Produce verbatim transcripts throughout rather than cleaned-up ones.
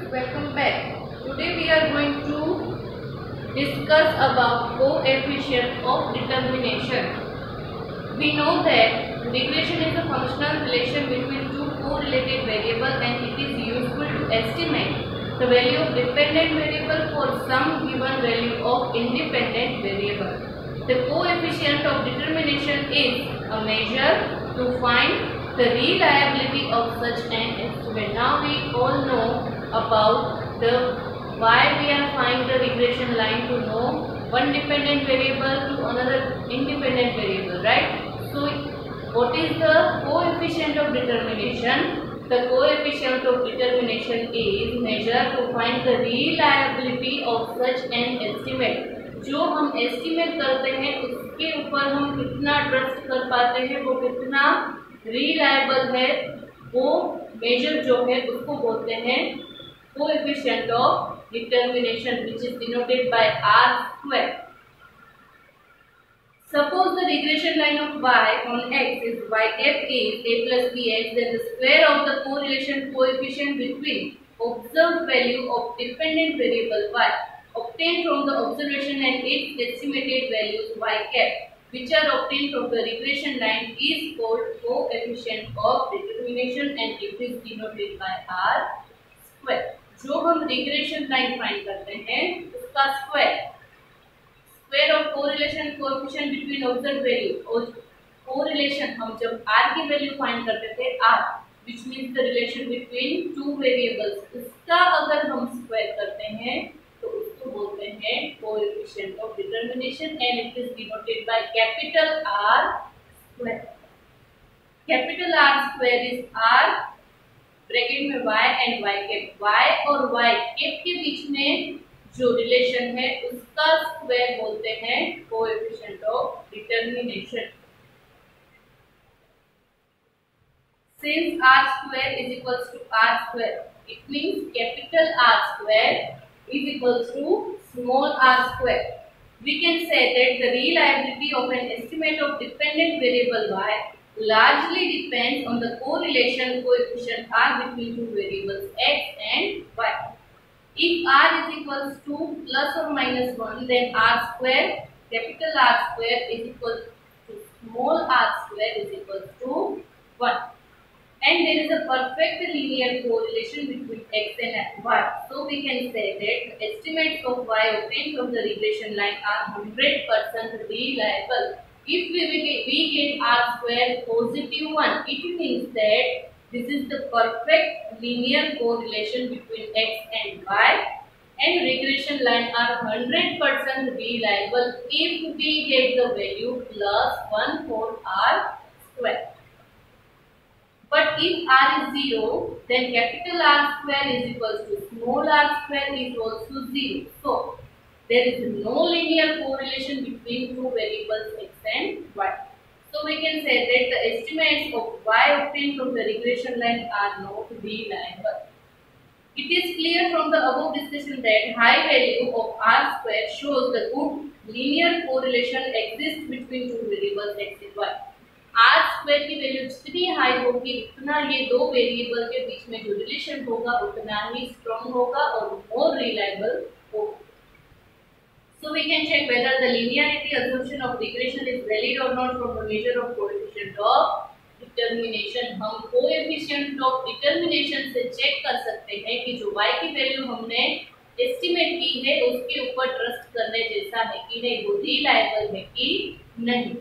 welcome back. Today we are going to discuss about coefficient of determination. We know that regression is a functional relation between two correlated variables and it is useful to estimate the value of dependent variable for some given value of independent variable. The coefficient of determination is a measure to find the reliability of such an estimate. Now we all know about the why we are finding the regression line to know one dependent variable to another independent variable, right? So what is the coefficient of determination? The coefficient of determination is measure to find the reliability of such an estimate. जो हम estimate करते हैं उसके ऊपर हम कितना trust कर पाते हैं, वो कितना रिलायबल है, वो मेजर जो है उसको बोलते हैं coefficient of determination, which is denoted by R square. Suppose the regression line of y on x is y f is a plus bx, then the square of the correlation coefficient between observed value of dependent variable y obtained from the observation and its estimated values y cap, which are obtained from the regression line, is called coefficient of determination and it is denoted by r square. जो हम regression line find करते हैं उसका square square of correlation coefficient between observed value, और correlation हम जब r की value find करते थे r, which means the relation between two variables, उसका अगर हम स्क्वायर करते हैं तो उसको बोलते हैं coefficient of determination and it is denoted by capital R square. Capital R square is R bracket में y and y cap. y और y cap के बीच में जो रिलेशन है उसका स्क्वायर बोलते हैं coefficient of determination. Since r square is equals to r square, it means capital R square is equals to small r square. We can say that the reliability of an estimate of dependent variable y largely depends on the correlation coefficient r between two variables x and y. If r is equals to plus or minus one, then r square, capital R square is equal to small r square is equal to one. And there is a perfect linear correlation between x and y. So we can say that the estimates of y obtained from the regression line are one hundred percent reliable. If we, we, we get r square positive one, it means that this is the perfect linear correlation between x and y, and regression line are one hundred percent reliable if we get the value plus one for r square. But if r is zero, then capital R square is equals to small r square is also zero. So there is no linear correlation between two variables x and y. So we can say that the estimates of y obtained from the regression line are not reliable. It is clear from the above discussion that high value of r square shows the good linear correlation exists between two variables x and y. r square की value जितनी high होगी उतना ये दो variable के बीच में जो रिलेशन होगा उतना ही स्ट्रॉन्ग होगा और मोर रिलायबल होगा. So we can check whether the linearity assumption of regression is valid or not from the measure of coefficient of determination. हम coefficient of determination से चेक कर सकते हैं कि जो y की वैल्यू हमने एस्टिमेट की है उसके ऊपर ट्रस्ट करने जैसा है कि नहीं, वो रिलायबल है कि नहीं.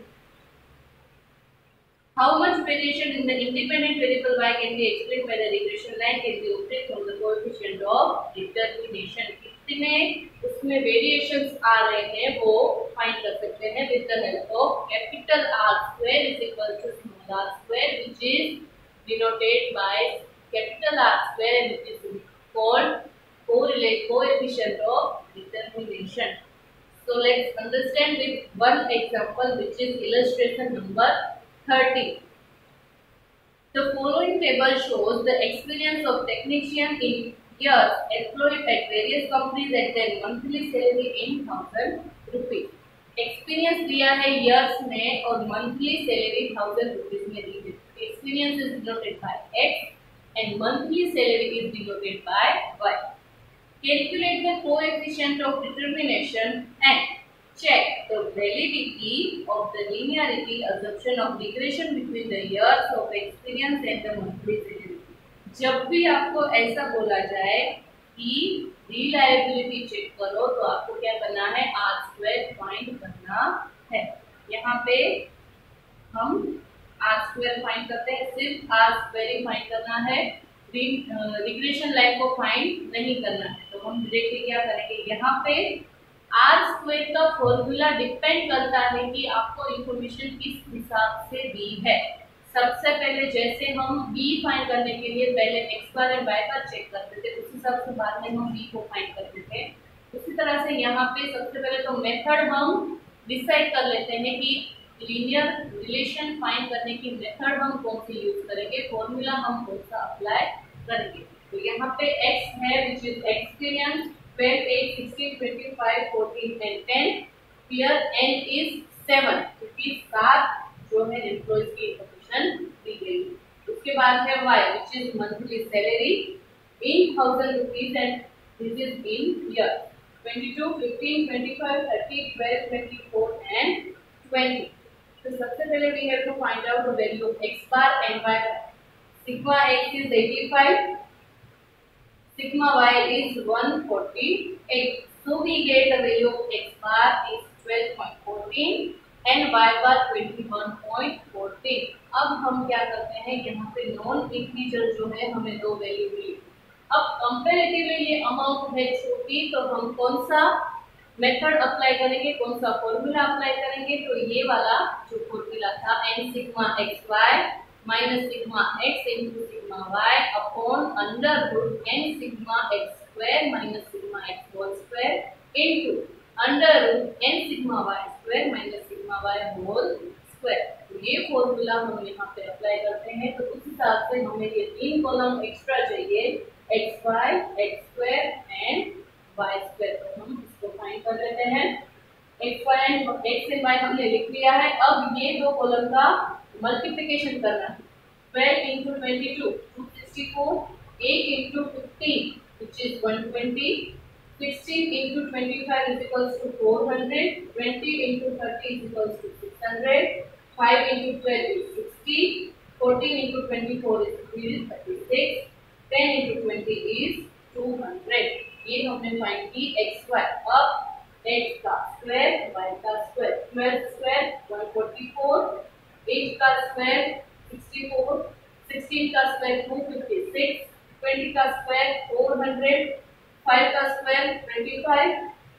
How much variation in the independent variable y can be explained by the regression line can be obtained from the coefficient of determination. कितने उसमें variations आ रहे हैं वो फाइंड कर सकते हैं with the help of capital R square is equal to small r square, which is denoted by capital R square and it is called correlate coefficient of determination. So let's understand with one example, which is illustration number thirty. The following table shows the experience of technicians in years employed at various companies at their monthly salary in thousand rupees. Experience दिया है years में और monthly salary thousand rupees में दी है. Experience is denoted by x and monthly salary is denoted by y. Calculate the coefficient of determination and check the validity of the linearity assumption of regression between the years of experience and the monthly salary. जब भी आपको ऐसा बोला जाए कि reliability check करो तो आपको क्या करना है, आर स्क्वायर फाइंड करना है। यहाँ पे हम आर स्क्वायर फाइंड करते हैं, सिर्फ आर स्क्वायर ही फाइंड करना है, रिग्रेशन लाइन को फाइंड नहीं करना है। तो हम डायरेक्टली क्या करेंगे, यहाँ पे आर स्क्वायर का फॉर्मूला डिपेंड करता है कि आपको इंफॉर्मेशन किस हिसाब से दी है। सबसे पहले जैसे हम बी फाइंड करने के लिए पहले x bar and y bar check करते थे, उस हिसाब से बाद में हम बी को फाइंड करते थे। उसी तरह से यहाँ पे सबसे पहले तो मेथड हम डिसाइड कर लेते हैं कि लीनियर रिलेशन फाइंड करने की मेथड हम कौन सी यूज करेंगे, फॉर्मूला हम कौन सा अप्लाई करेंगे। तो यहाँ पे x है which is experience twelve, eight, sixteen, twenty five, fourteen and ten. Here n is seven क्योंकि सात जो है एम्प्लॉइज की इंफॉर्मेशन दी गई। उसके बाद है y which is monthly salary in thousand rupees and this is in year twenty two, fifteen, twenty five, thirty, twelve, twenty four and twenty. तो सबसे पहले we have to find out the value of x bar and y bar. Sigma x is eighty-five, sigma y is one forty-eight. So we get the value of x bar is twelve point one four and y bar twenty-one point one four. अब हम क्या करते हैं, यहाँ पे non integer जो है हमें दो वैल्यू मिली। अब कंपैरेटिवली ये अमाउंट है छोटी, तो हम कौन सा मेथड अप्लाई करेंगे, कौन सा फॉर्मूला अप्लाई करेंगे, तो ये वाला जो फॉर्मूला था n sigma x y minus sigma x into sigma y upon under root n sigma x square minus sigma x whole square into under root n sigma y square minus sigma y whole square. तो ये formula हम यहाँ पे apply करते हैं। तो उस हिसाब से हमें ये तीन कॉलम एक्स्ट्रा चाहिए, x y, x square and y square. तो हम इसको फाइंड कर लेते हैं। X y and x and y हमने लिख लिया है। अब ये दो कॉलम का मल्टीप्लिकेशन करना है। Twelve into twenty two two sixty four, eight into fifteen which is one twenty, sixteen into twenty five is equals to four hundred, twenty into thirty is equals to six hundred, five into twelve is sixty, fourteen into twenty four is thirty six, ten into twenty is two hundred. ये हमने find की x y. अब x का square, y का square, twelve square one forty four, eight का square sixty four, sixteen का square two fifty six, twenty का square four hundred, five का स्क्वायर ट्वेंटी फाइव,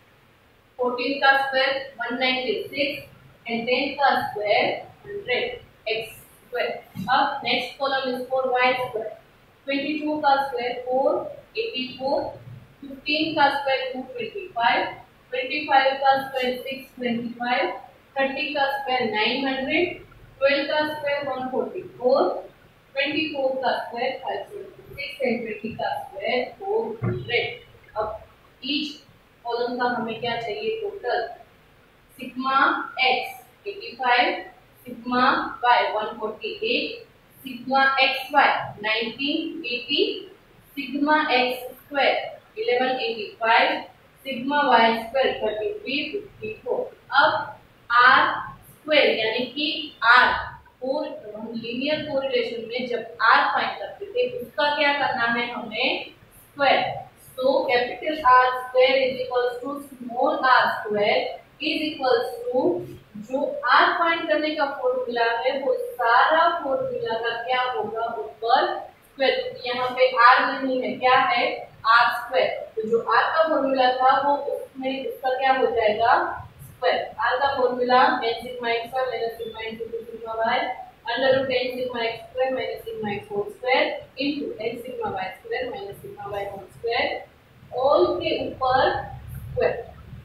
फोर्टीन का square one ninety six and ten का square hundred x square. अब next column is for y square. Twenty two का square four eighty four, fifteen का square two twenty five, twenty five का square six twenty five, thirty का square nine hundred, twelve का square one forty four, twenty four का square five seventy six and twenty का square four hundred. अब each column का हमें क्या चाहिए total, sigma x eighty five, sigma y one forty eight, sigma x y nineteen eighty, sigma x square eleven eighty five, sigma y square thirty three fifty four. अब R square यानी कि are को हम linear correlation में जब are find करते थे उसका क्या करना है हमें, square. So capital R square is equals to small R square is equals to जो आर फाइंड करने का फॉर्मूला है वो सारा फॉर्मूला का क्या होगा ऊपर स्क्वायर। यहाँ पे आर नहीं है, क्या है आर स्क्वायर। तो जो आर का फॉर्मूला था वो उसमें उसका क्या हो जाएगा स्क्वायर। आर का formula n sigma x square minus sigma x into sigma y under root n sigma x square minus sigma x whole square into n sigma y square minus sigma y whole square all के ऊपर square.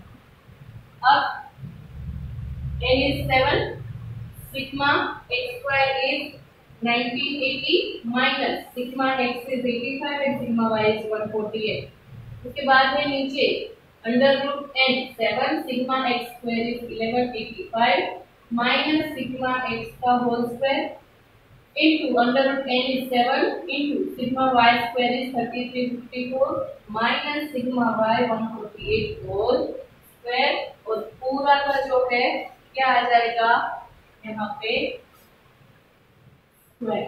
अब n is seven, sigma x square is nineteen eighty minus sigma x is eighty-five and sigma y is one forty-eight. उसके बाद है नीचे under root n seven, sigma x square is eleven eighty-five minus sigma x का whole square into under root n is seven into sigma y square is thirty-three fifty-four minus sigma y one forty-eight whole square और पूरा का जो है क्या आ जाएगा यहाँ पे स्क्वायर।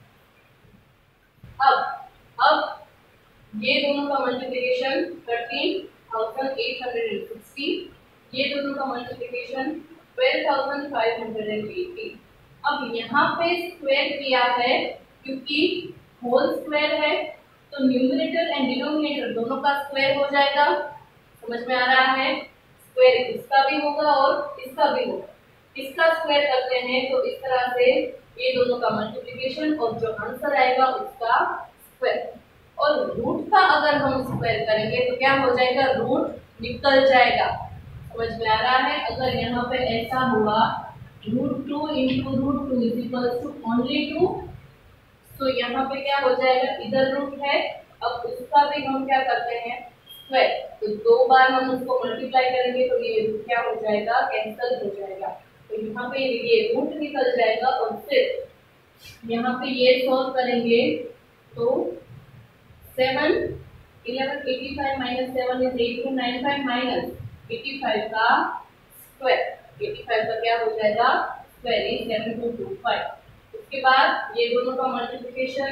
अब अब ये दोनों का multiplication thirteen thousand eight hundred and sixty, ये दोनों का multiplication twelve thousand five hundred and eighty. अब यहाँ पे स्क्वायर किया है क्योंकि होल स्क्वायर है तो न्यूमरेटर एंड डिनोमिनेटर दोनों का स्क्वायर हो जाएगा। समझ में आ रहा है? स्क्वायर इसका भी होगा और इसका भी होगा। इसका स्क्वायर करते हैं तो इस तरह से ये दोनों का मल्टीप्लिकेशन और जो आंसर आएगा उसका स्क्वायर। और रूट का अगर हम स्क्वायर करेंगे तो क्या हो जाएगा? रूट निकल जाएगा। समझ में आ रहा है? अगर यहाँ पे ऐसा हुआ root two into root two is equal to only two, तो यहाँ पे क्या हो जाएगा? इधर रूट है, अब उसका भी हम क्या करते हैं? स्क्वायर। तो दो बार हम उसको मल्टीप्लाई करेंगे तो ये रूट क्या हो जाएगा? कैंसल हो जाएगा। तो यहाँ पे ये रूट निकल जाएगा और फिर यहाँ पे ये सॉल्व करेंगे तो seven eleven eighty five minus seven is eight two nine five minus eighty five का स्क्वायर, एटी फाइव का क्या हो जाएगा? Square is seven two two five. उसके बाद ये दोनों का मल्टीप्लिकेशन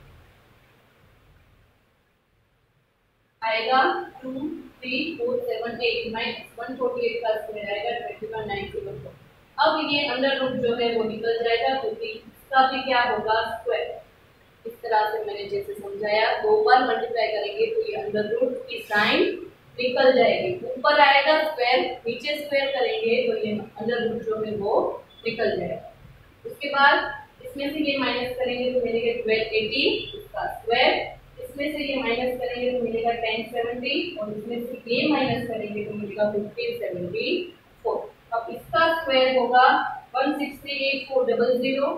आएगा two three four seven eight minus one forty eight का स्क्वायर आएगा twenty one nine zero four. अब ये अंडर रूट जो है वो निकल जाएगा क्योंकि इसका भी क्या होगा? स्क्वायर। इस तरह से मैंने जैसे समझाया, दो बार मल्टीप्लाई करेंगे तो ये अंडर रूट की साइन निकल जाएगी। ऊपर आएगा स्क्वायर, नीचे स्क्वायर करेंगे तो ये अंडर रूट जो है वो निकल जाएगा। उसके बाद इसमें से ये माइनस करेंगे तो मिलेगा ट्वेल्व एटी इसका स्क्वायर, इसमें से ये माइनस करेंगे तो मिलेगा टेन सेवेंटी और इसमें से ये माइनस करेंगे तो मिलेगा फिफ्टीन सेवेंटी फोर। अब इसका स्क्वायर होगा one sixty eight four double zero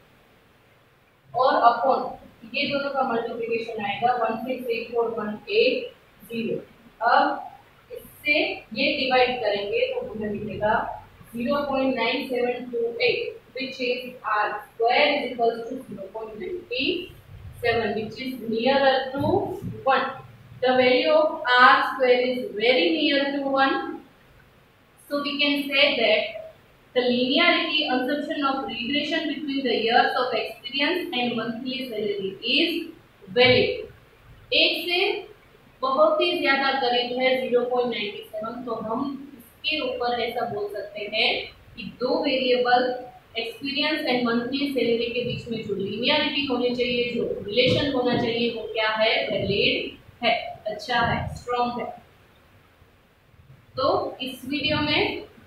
और अपॉन ये दोनों का मल्टीप्लिकेशन आएगा one six eight four one eight zero. अब इससे ये डिवाइड करेंगे तो हमें मिलेगा zero point nine seven two eight which is r square is equal to zero point nine seven which is nearer to one. The value of r square is very near to one, so we can say that the linearity assumption of regression between the years of experience and monthly salary is valid. एक से बहुत ही ज्यादा करीब है zero point nine seven, तो हम इसके ऊपर ऐसा बोल सकते हैं कि दो variable experience and monthly salary के बीच में जो लीनियरिटी होनी चाहिए, जो रिलेशन होना चाहिए वो क्या है? वैलिड है, अच्छा है, स्ट्रॉन्ग है। तो इस वीडियो में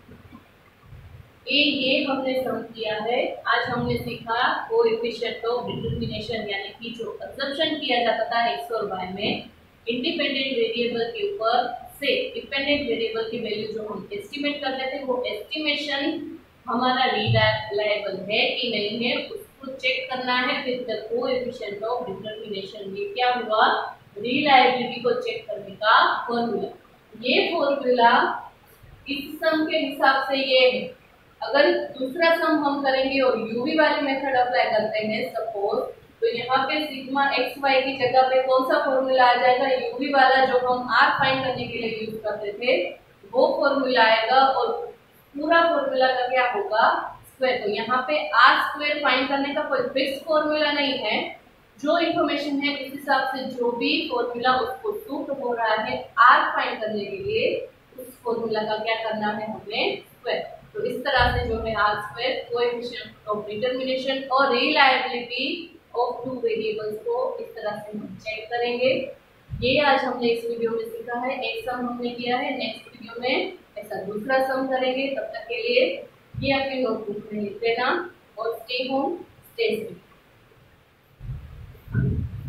ये ये हमने सम किया है। आज हमने सीखा कोएफिशिएंट ऑफ डिटरमिनेशन, यानी कि जो असम्पशन किया जाता था एक्स और वाई में इंडिपेंडेंट वेरिएबल के ऊपर से डिपेंडेंट वेरिएबल की वैल्यू जो हम एस्टिमेट करते थे वो एस्टिमेशन हमारा रिलायबल है कि नहीं है उसको चेक करना है। फिर द कोएफिशिएंट ऑफ डिटरमिनेशन, ये क्या हुआ? रिलायबिलिटी को चेक करने का फॉर्मूला। ये फॉर्मूला इस सम के हिसाब से ये है। अगर दूसरा सम हम करेंगे और यूवी वाली मेथड अप्लाई करते हैं सपोज, तो यहाँ पे सिग्मा एक्स वाई की जगह पे कौन सा फॉर्मूला आ जाएगा? यूवी वाला जो हम आर फाइंड करने के लिए यूज करते थे वो फॉर्मूला आएगा और पूरा फॉर्मूला का क्या होगा? स्क्वायर। तो यहाँ पे आर स्क्वायर फाइंड करने का कोई फिक्स फॉर्मूला नहीं है, जो इन्फॉर्मेशन है उस हिसाब से जो भी फॉर्मूला उसको सूट हो रहा है आर फाइंड करने के लिए उस फॉर्मूला का क्या करना है? हमें स्क्वायर। तो इस तरह से जो है R square coefficient of determination और रिलायबिलिटी ऑफ टू वेरिएबल्स को इस तरह से हम चेक करेंगे। ये आज हमने इस वीडियो में सीखा है, एक सम हमने किया है। नेक्स्ट वीडियो में ऐसा दूसरा सम करेंगे। तब तक के लिए ये अपनी नोटबुक में लिख लेना और स्टे होम स्टे सेफ।